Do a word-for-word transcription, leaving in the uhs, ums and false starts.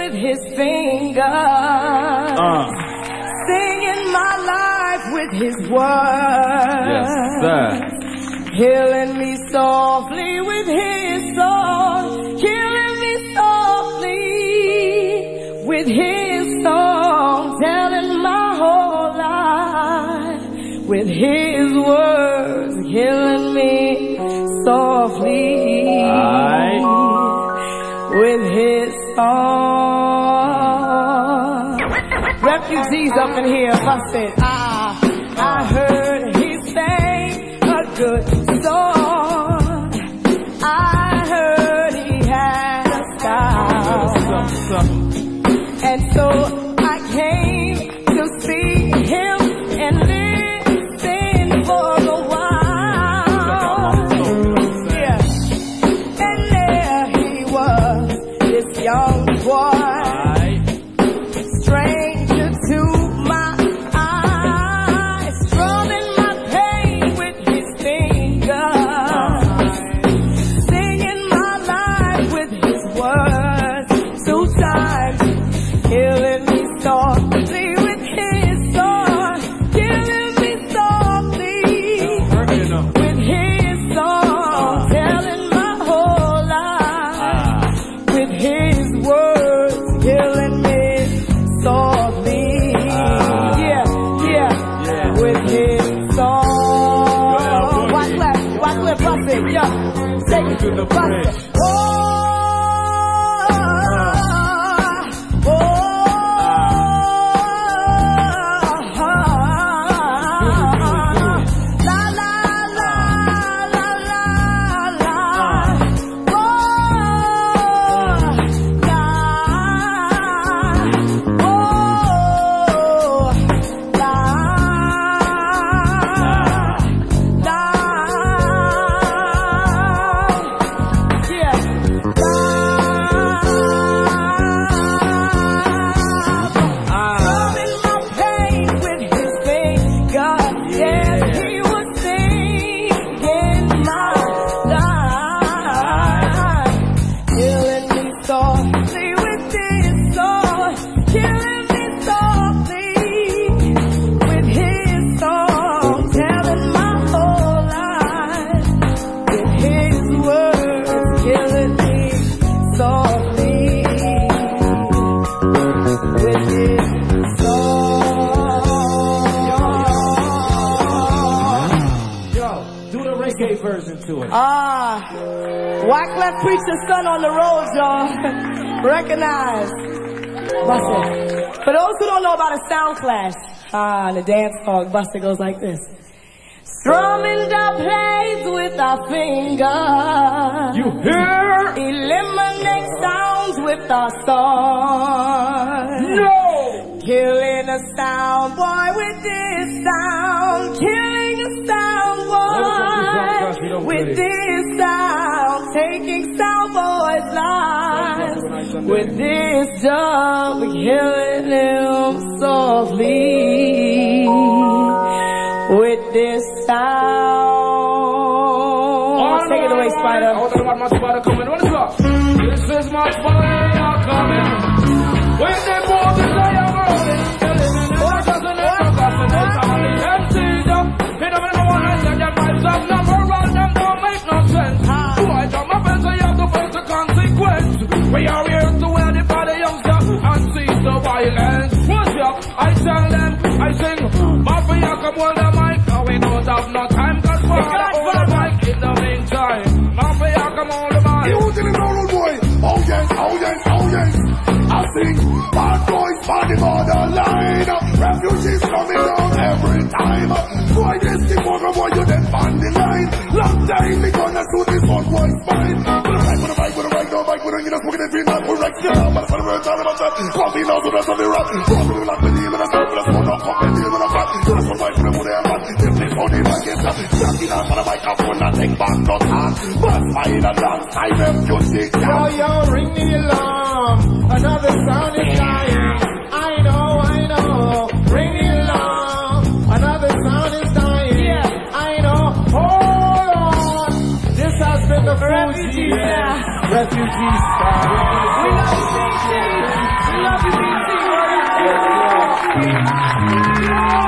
with his fingers, uh. singing my life with his words. Yes, sir. Healing me softly with his song, healing me softly with his song, telling my whole life with his words, healing me softly Aye. with his song. Refugees up in here, busted. Ah, I heard he sang a good song. I heard he had a style, and so I came to see him and listen for a while. Yeah, and there he was, this young boy, stranger to my eyes, strumming my pain with his fingers, singing my life with his words. Two times, killing me softly with his song, killing me softly with his song, telling my whole life with his words, killing me softly, yeah, yeah, with his song. Wyclef, Wyclef, bust it, yeah, take it to the bust it. Oh, oh, la la la la la la, oh, la, oh, la, la, yeah, la. Rubbing my pain with his finger, yes, he was singing my life, killing me softly with his song, killing me softly with his song, telling my whole life with his words, killing me softly with his song. Yo, do the reggae version to it. Ah, Wyclef Preacher's son on the road, y'all. Recognize. Buster. For those who don't know about a sound clash, ah, the dance hall, Buster goes like this. Strumming the plays with our fingers. You hear? Eliminate sounds with our song. No! Killing a sound boy with this sound. Killing a sound boy with this sound. Taking sound boys' lives with this dub. Killing them softly with this sound. Take it away, Spider. This is my Spider coming. When they both is I am rolling. What doesn't it look like the next time the M Cs up? They don't know what I said, them vibes up. Number one, them don't make no sense. Do I jump my fence, so you have to face the consequence. We are here to edify the youngster and see the violence. What's up? I tell them, I sing. Mafia, come hold the mic. Now we don't have no time, cause we're gonna hold the mic in the meantime. Mafia, come hold the mic. You didn't know, old boy. Oh yes, oh yes, oh yes. I sing bad boys for the borderline. Refugees coming down every time. Boy, this the program, boy, you then on the line. Long time we gonna do this one boy's fine. With a bike, with a bike, with a bike, no bike, with a get us smoking every night. We're right now, but I'm going to talk about that. Coffee now, the rest of the rap. Coffee will not be the even a start with a phone, not coffee, the even a fat. Just one bike, with a money and fat. If they phone in, I get that. Jacking out for the bike, I'm going to take back, not hard. But fine and long time, them you stick down. Yo, yo, ring the alarm. Another sound is dying. I know, I know. Ring the alarm. Another sound is dying. Yeah. I know. Hold on. This has been the Refugees Fuji. now. Refugees style. We love you, Yeah.